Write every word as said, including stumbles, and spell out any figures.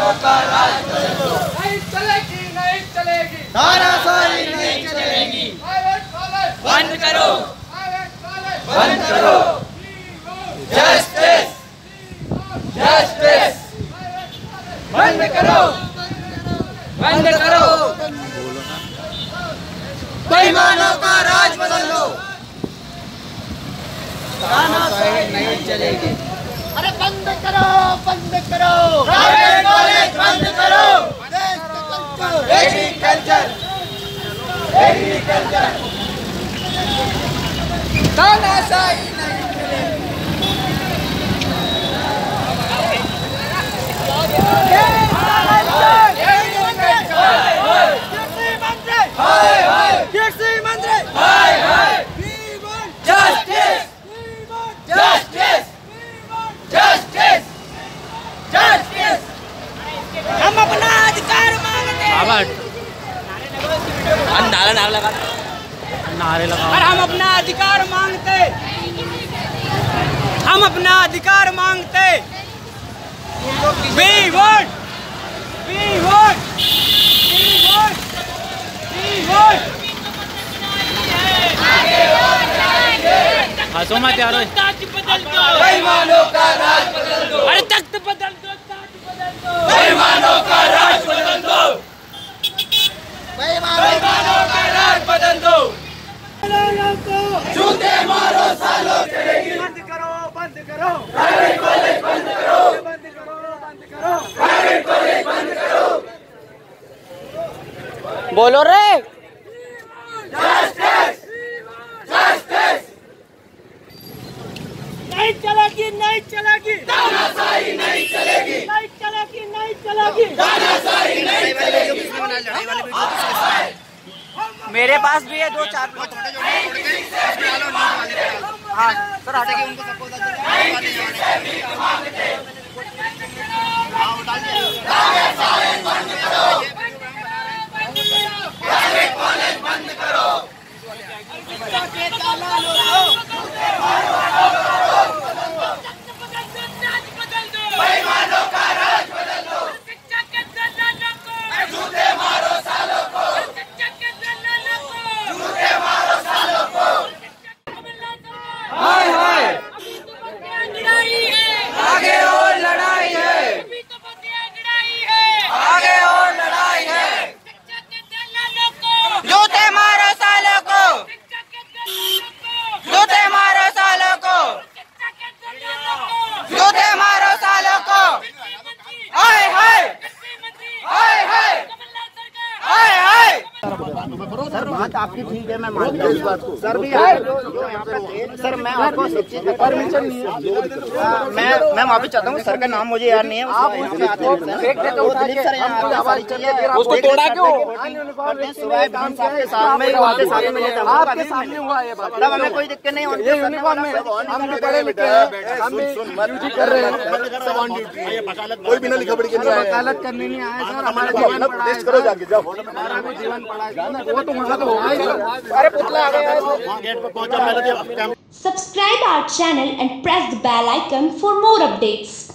बेईमानों का राज बदल दो। नहीं चलेगी, नहीं चलेगी, तानाशाही नहीं चलेगी। बंद करो, बंद करो। जस्टिस, जस्टिस, बंद करो, बंद करो। बेईमानों का राज बदल दो। तानाशाही नहीं चलेगी। अरे बंद करो, बंद करो, प्राइवेट कॉलेज बंद करो। एग्रीकल्चर, एग्रीकल्चर, तानाशाही नहीं चलेगी। कृषि मंत्री, हाय हाय। Justice, justice, justice, justice. हम अपना अधिकार मांगते हैं। नारे नारे लगा नारे लगा और हम अपना अधिकार मांगते, हम अपना अधिकार मांगते। We want, we want, we want, we want। हंसो मत यार। बेईमानों का राज बदल दो। अरे तख्त बदल दो, ताज बदल दो। बेईमानों का राज बदल दो। बेईमानों का राज बदल दो। जूते मारो सालों चलेगी। बंद करो, बंद करो, प्राइवेट कॉलेज बंद करो। बंद करो, बंद करो। प्राइवेट कॉलेज बंद करो। बोलो रे। जस्टिस, जस्टिस, नहीं चलेगी, नहीं चलेगी, तानाशाही नहीं चलेगी। नहीं चलेगी, नहीं चलेगी। तानाशाही नहीं चलेगी। मेरे पास भी है दो चार। हाँ सर हटेगी उनको सबको प्राइवेट कॉलेज बंद करो। बेईमानों का राज बदल दो। जूते मारो सालों को, जूते मारो सालों को। हाय हाय, आगे और लड़ाई है, आगे और लड़ाई है। जूते मारो सालों को, जूते मारो सालों को, जूते मारो सालों को। हाय हाय, हाय हाय, हाय हाय। सर बात आपकी ठीक है, मैं मानता हूँ इस बात को। सर भी आए जो यहाँ पे थे। सर मैं आपको शिक्षित परमिशन नहीं है। मैं मैं माफी चाहता हूँ, सर का नाम मुझे याद नहीं है। आप उसको फेंक देते हो दिलीप सर, यहाँ पे आवाज चाहिए। उसको तोड़ा क्यों? सुबह विधान साहब के साथ में आपके सामने मिले थे। आपके सामने हुआ ये बात, तब हमें कोई दिक्कत नहीं। ये यूनिफॉर्म में हम भी पढ़े लिखे हैं, हम भी ड्यूटी कर रहे हैं। कोई बिना लिखा पढ़ी के नहीं आया, वकालत करने नहीं आए सर। हमारा जीवन पड़ा है, करो जाके जाओ। हमारा भी जीवन पड़ा है, वो तो वहाँ तो होगा ही। अरे पुतला आ गया गेट पे पहुंचा। Subscribe our channel and press the bell icon for more updates.